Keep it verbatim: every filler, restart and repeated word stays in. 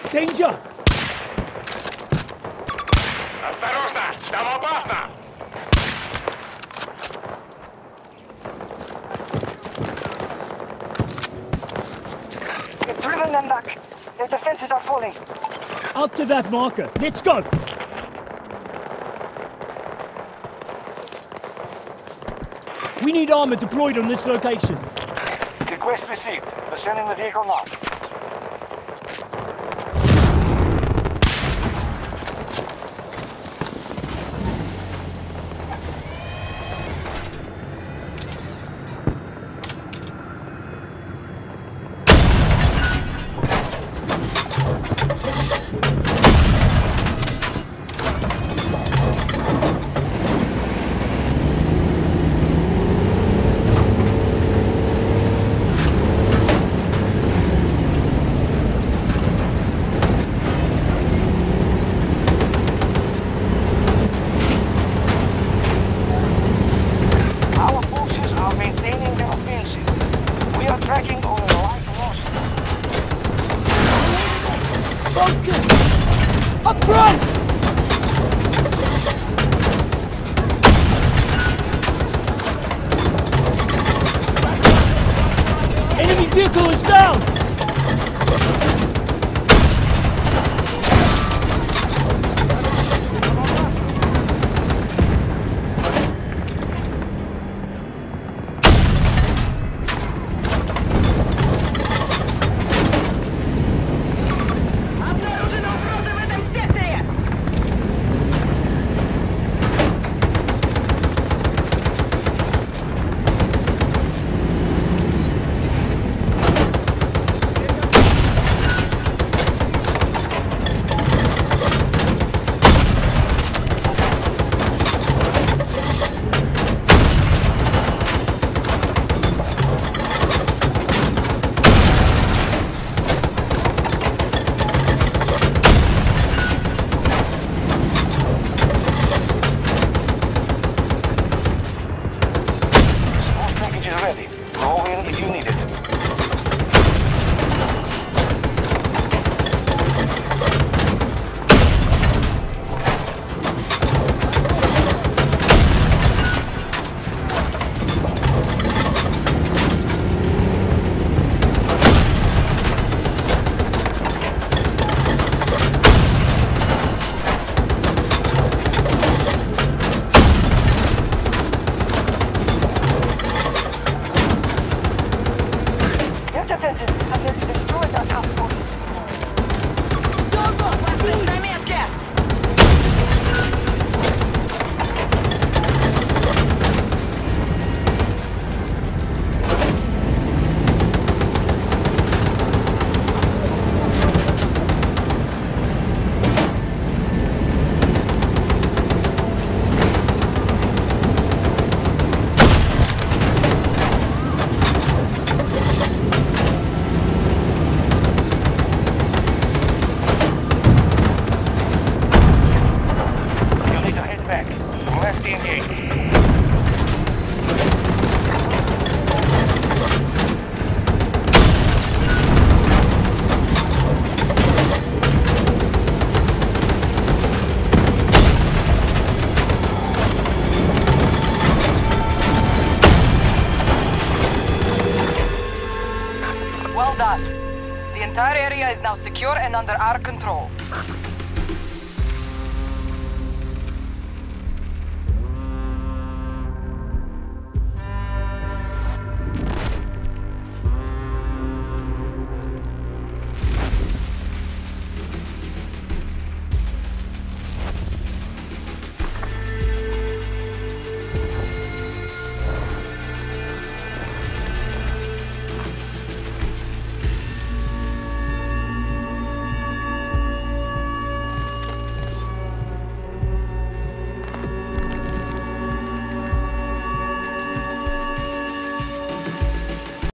Danger! Осторожно! Там опасно! We've driven them back. Their defenses are falling. Up to that marker. Let's go! We need armor deployed on this location. Request received. We're sending the vehicle now. Focus! Up front! Enemy vehicle is down! Well done. The entire area is now secure and under our control.